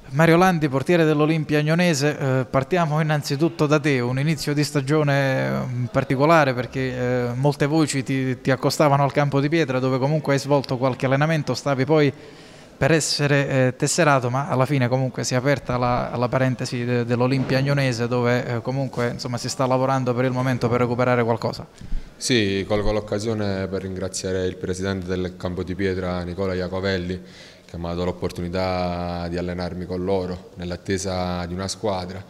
Mario Landi, portiere dell'Olimpia Agnonese, partiamo innanzitutto da te, un inizio di stagione particolare perché molte voci ti accostavano al campo di pietra dove comunque hai svolto qualche allenamento, stavi poi per essere tesserato, ma alla fine comunque si è aperta la parentesi dell'Olimpia Agnonese dove comunque insomma, si sta lavorando per il momento per recuperare qualcosa. Sì, colgo l'occasione per ringraziare il presidente del Campo di Pietra, Nicola Iacovelli, che mi ha dato l'opportunità di allenarmi con loro nell'attesa di una squadra.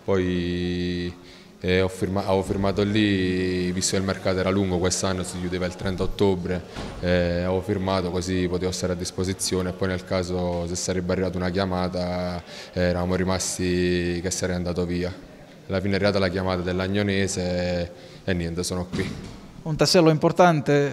Poi avevo firmato lì, visto che il mercato era lungo, quest'anno si chiudeva il 30 ottobre, avevo firmato così potevo stare a disposizione e poi nel caso se sarebbe arrivata una chiamata eravamo rimasti che sarei andato via. Alla fine è arrivata la chiamata dell'Agnonese e niente, sono qui. Un tassello importante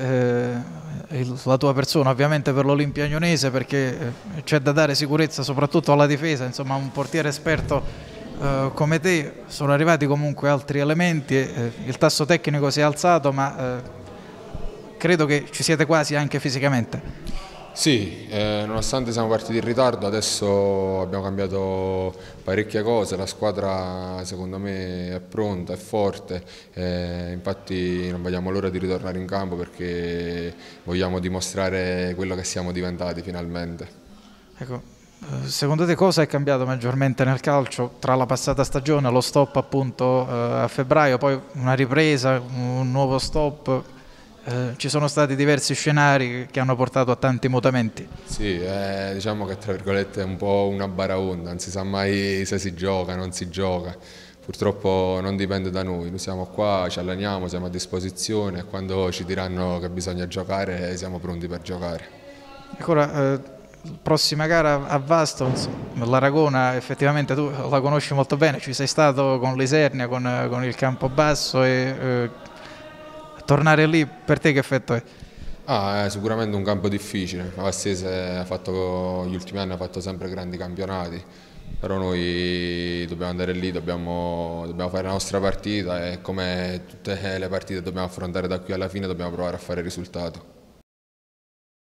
la tua persona ovviamente per l'Olimpia Agnonese perché c'è da dare sicurezza soprattutto alla difesa, insomma un portiere esperto come te, sono arrivati comunque altri elementi, il tasso tecnico si è alzato ma credo che ci siete quasi anche fisicamente. Sì, nonostante siamo partiti in ritardo, adesso abbiamo cambiato parecchie cose, la squadra secondo me è pronta, è forte, infatti non vediamo l'ora di ritornare in campo perché vogliamo dimostrare quello che siamo diventati finalmente. Ecco, secondo te cosa è cambiato maggiormente nel calcio tra la passata stagione, lo stop appunto a febbraio, poi una ripresa, un nuovo stop? Ci sono stati diversi scenari che hanno portato a tanti mutamenti. Sì, diciamo che tra virgolette è un po' una baraonda, non si sa mai se si gioca, non si gioca. Purtroppo non dipende da noi siamo qua, ci alleniamo, siamo a disposizione e quando ci diranno che bisogna giocare siamo pronti per giocare. Ancora, prossima gara a Vasto, l'Aragona effettivamente tu la conosci molto bene, ci sei stato con l'Isernia, con il Campobasso e tornare lì per te che effetto è? È sicuramente un campo difficile, la Vastese gli ultimi anni ha fatto sempre grandi campionati, però noi dobbiamo andare lì, dobbiamo fare la nostra partita e come tutte le partite dobbiamo affrontare da qui alla fine, dobbiamo provare a fare il risultato.